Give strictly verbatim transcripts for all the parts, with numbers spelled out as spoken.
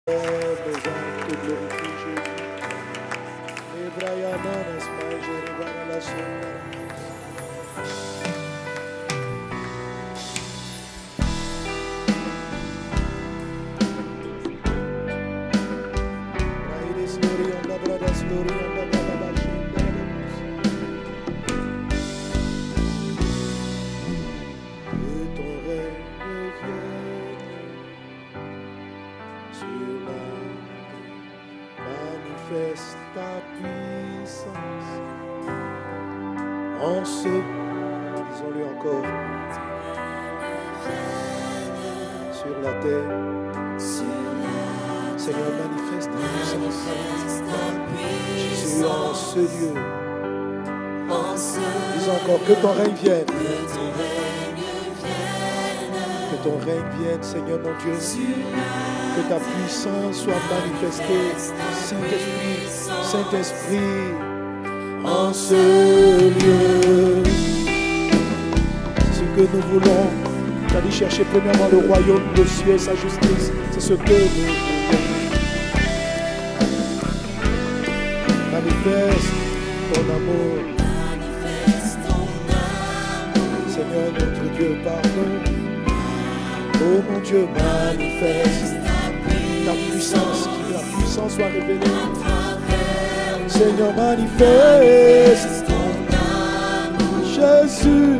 En ce, disons-le encore, sur la terre, Seigneur, manifeste ta puissance. Jésus, en ce lieu, disons encore, que ton règne vienne. Que ton règne vienne, Seigneur mon Dieu. Que ta puissance soit manifestée. Saint-Esprit, Saint-Esprit, en ce lieu. Ce que nous voulons, d'aller chercher premièrement le royaume des cieux et sa justice. C'est ce que nous voulons. Manifeste ton amour. Seigneur notre Dieu, pardon. Oh mon Dieu, manifeste ta puissance, que la puissance soit révélée. Seigneur, manifeste ton amour. Jésus,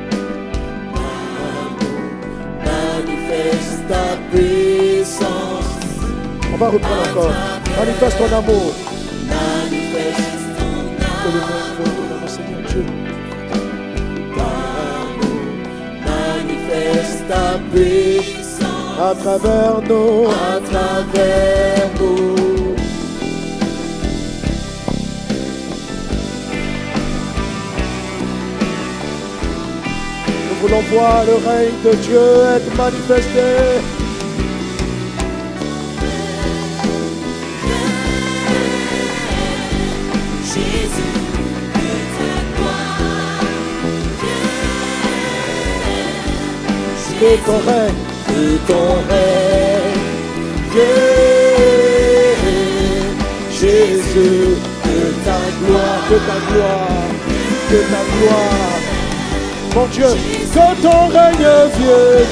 manifeste ta puissance. On va reprendre encore. Manifeste ton amour. Manifeste ton amour. Que le monde voit ton amour, Seigneur Dieu. Manifeste ta puissance à travers nous, à travers nous. Nous voulons voir le règne de Dieu être manifesté. Jésus, que ta gloire vienne. Que ton règne, que ton règne vienne. Jésus, que ta gloire, que ta gloire, que ta gloire. Mon Dieu, que ton règne vienne.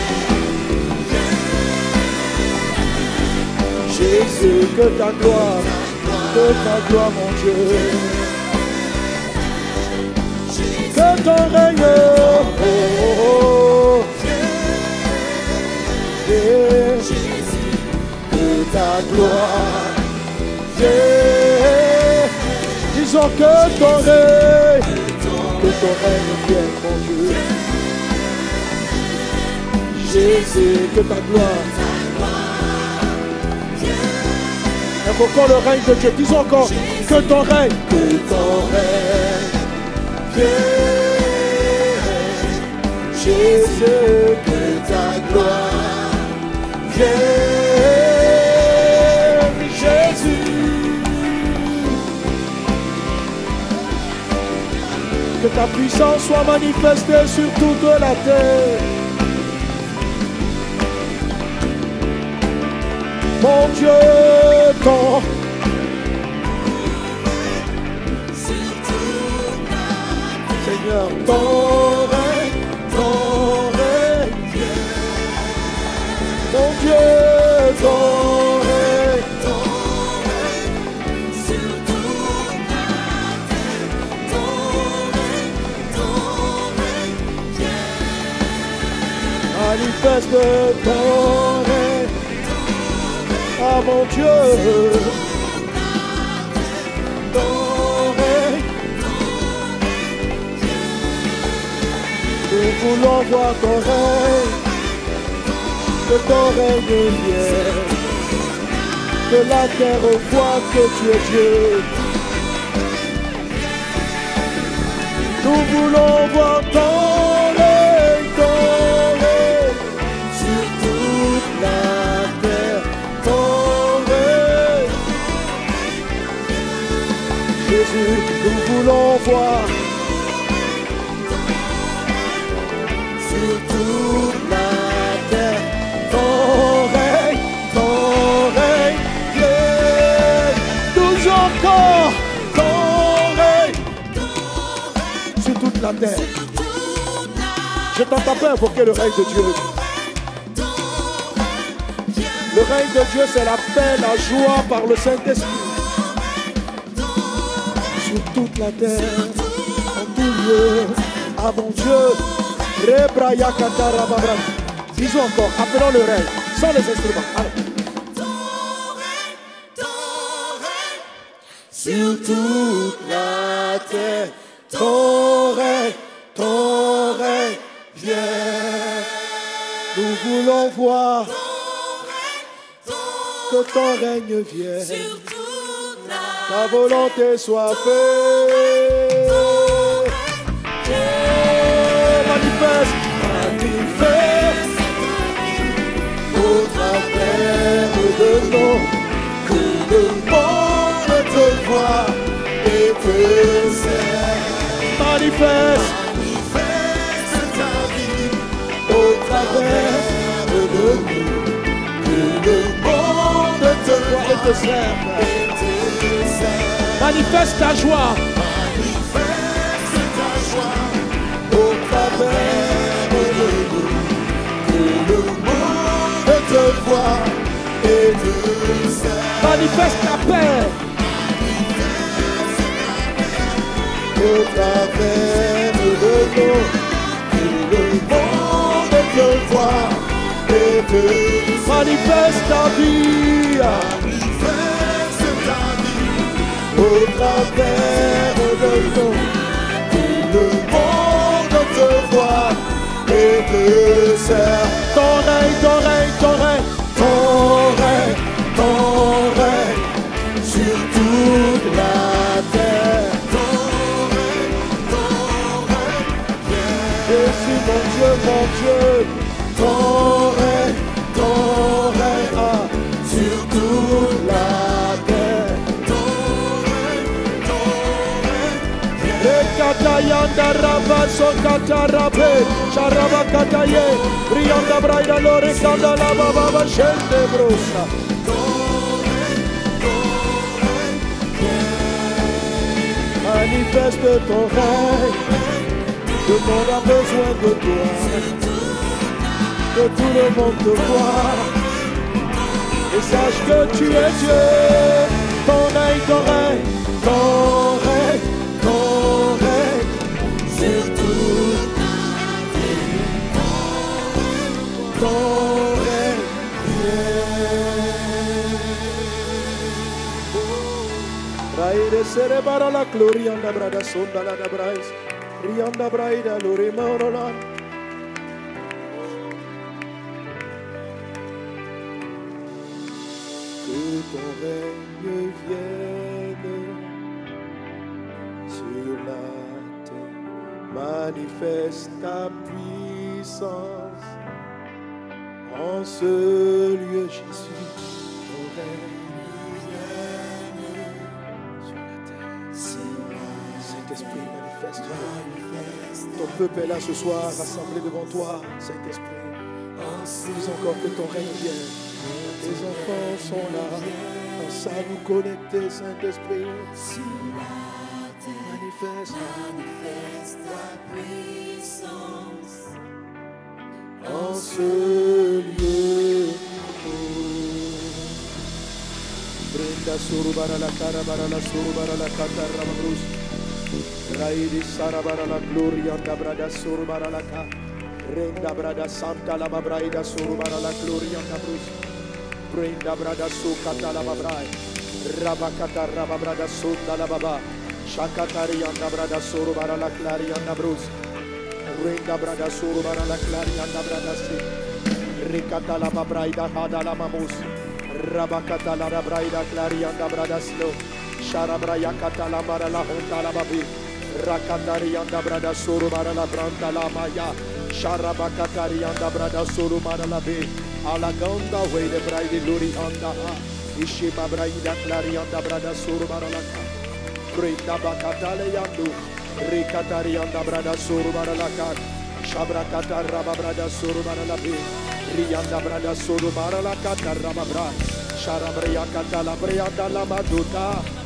Jésus, que ta gloire, que ta gloire, mon Dieu. Que ton règne, oh, oh, oh. Jésus, que ta gloire vienne. Disons que ton règne, que ton règne vienne, mon Dieu. Jésus, que ta gloire. Invoquons le règne de Dieu. Disons encore que ton règne, que ton règne vienne. Jésus, que ta gloire vienne. Jésus, que ta puissance soit manifestée sur toute la terre. Mon Dieu, ton Seigneur, ton règne, ton règne vienne. Mon Dieu, ton règne, Ton règne sur toute la terre. Ton règne, ton règne vienne. manifeste ton règne. Ah mon Dieu, ton règne. Nous voulons voir ton règne, que ton règne vienne, que la terre voit que tu es Dieu. Nous voulons voir ton règne, ton règne, sur toute la terre, ton règne. Jésus, nous voulons voir sur toute la terre, ton règne, ton règne. la terre. Je t'entends pas invoquer le règne de Dieu. Le règne de Dieu, c'est la paix, la joie par le Saint-Esprit. Sur toute la terre, en tout lieu. Ah mon Dieu. Disons encore, appelons le règne, sans les instruments. Allez. Sur toute la terre, ton règne, ton règne vient. Nous voulons voir que ton règne vienne. Ta volonté soit faite. Manifeste, manifeste au travers de nous, que le monde te voit et te sert. Manifeste, manifeste ta vie au travers de nous, que le monde te voit et te sert. Manifeste ta joie. Manifeste ta joie au travers de nous, que le monde te voit et te sert. Manifeste ta paix. Au travers de nous, que le monde te voit et te sert. Manifeste ta vie. Manifeste ta vie au travers de nous, que le monde te voit et te sert. Ton règne, ton règne, ton règne, ton règne, ton règne sur toute la terre. Ton règne, ton règne, Jésus mon Dieu, mon Dieu. Ton règne, ton règne ah, sur toute la terre. Ton règne, ton règne. Rekatayanda Rabba Sokatarabe Sharaba Kataye Rianda Braida Lore Kanda Lava Baba Shende Brosa. Manifeste ton règne. Le monde a besoin de toi. Que tout le monde te voit et sache que tu es Dieu. Ton règne, ton règne, ton règne, ton règne, c'est tout. Ton règne vient. Raide cerebara la glorianda brada sonda la da brais. Rianda braida lori morolan. Que ton règne vienne sur la terre, manifeste ta puissance en ce lieu, Jésus. Ton règne vienne sur la terre. Saint-Esprit, manifeste-toi. Ton peuple est là ce soir, rassemblé devant toi, Saint-Esprit. Dis encore que ton règne vienne. Tes enfants sont là, ensemble connectés, Saint-Esprit. Manifeste, manifeste ta puissance en ce lieu. Brenda surubara la cara bara la surubara la katara mabrus. Raidi sarabara la gloria da brada surubara la ka. Renda brada santa la babraida surubara la gloria da brus. Brenda brada sukata la babrai. Rabakata rababrada sunda la baba. Shakatari anda brada surubara la claria da brus. Renda brada surubara la claria da brada si. Rikata la babraida hada la mamus. Rabakata la rabraida claria da brada slo. Sharabraya kata la mara la honda la babi. Rakatari anda brada surubara la branda la maya. Sharabakatari anda brada surubara la bi. Alaganda way de braide luri anda ha. Ishima braida clari anda brada surubara la ka. Brenda bakatale yandu. Rikatari anda brada surubara la ka. Shabrakata rababrada surubara la bi. Rianda brada surubara la kata rababra. Sharabraya kata la brianda la maduta.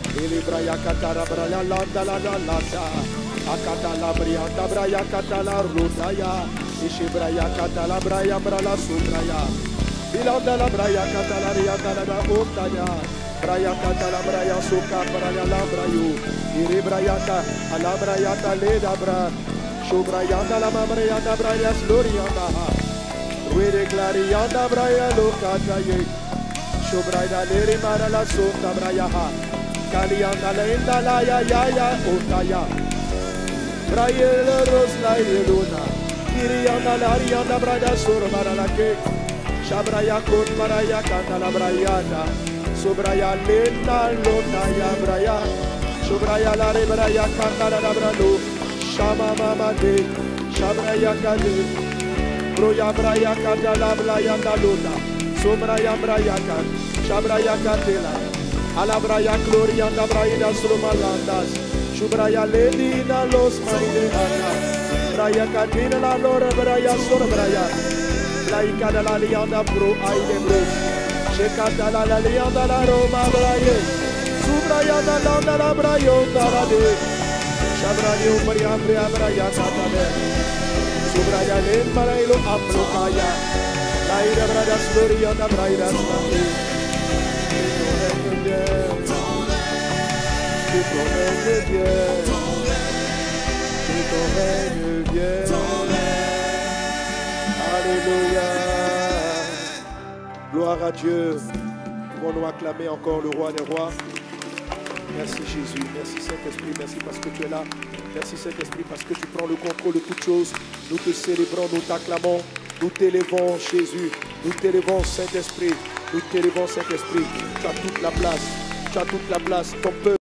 Elibraya katara braya landa landa landa. Akatala brianda braya katala rudaya. Ishibraya katala braya brala subraya. Bilanda la braya katala rianda la otaya. Braya katala braya suka braya la brayu. Iribrayata alabrayata leda bra. Shubrayanda la mamrayanda braya slurianda. Ruere clarianda braya lokataye. Shubrayda leri marala sunda braya ha. Kalianda la inda la ya ya ya otaya. Braya la rosla luna. Irianda la rianda braya sur marala ke. Shabraya kot maraya kandala brayanda. Subraya lena luna ya braya. Subraya la re braya kandala la bralo. Shama mama de. Shabraya kade. Broya braya kandala braya luna. Subraya braya kan. Shabraya kandela. Alabraya gloria da braya sulumalandas. Subraya ledina los maide ana. Braya kandela la lora braya sur braya. Laika de la lianda bro aide bro. Shekata la la lianda la roma braye. Subraya da la la brayo da la de. Shabrayo maria bria braya satale. Subraya len parailo aplokaya. Laida braya gloria da braya sate. Que ton règne vienne. Que ton règne vienne. Alléluia. Gloire à Dieu. Pouvons-nous acclamer encore le roi des rois. Merci Jésus. Merci Saint-Esprit. Merci parce que tu es là. Merci Saint-Esprit parce que tu prends le contrôle de toutes choses. Nous te célébrons, nous t'acclamons. Nous t'élevons Jésus. Nous t'élevons Saint-Esprit. Nous t'élevons Saint-Esprit. Tu as toute la place. Tu as toute la place. Ton peuple.